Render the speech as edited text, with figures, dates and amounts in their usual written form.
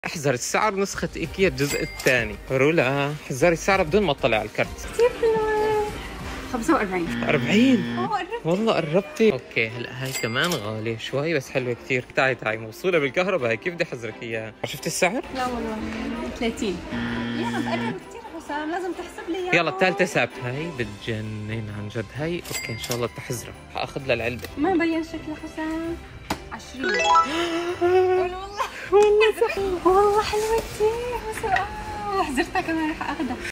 احذر السعر نسخة ايكيا الجزء الثاني. رولا احذري السعر بدون ما اطلع على الكرت. كثير حلوة. 45. 40 قربت. والله قربتي. اوكي هلا هاي كمان غالية شوي بس حلوة كثير. تعي موصولة بالكهرباء هاي، كيف بدي احذرك اياها؟ شفتي السعر؟ لا والله 30. يلا بقرب كثير حسام، لازم تحسب لي اياها. يلا الثالثة ثابت. هاي بتجنن عن جد. هاي اوكي ان شاء الله تحذرها. حاخذ لها العلبة. ما مبين شكلها حسام. 20. والله والله صح. والله حلوة كثير حسام. حذرتها كمان رح اخذها.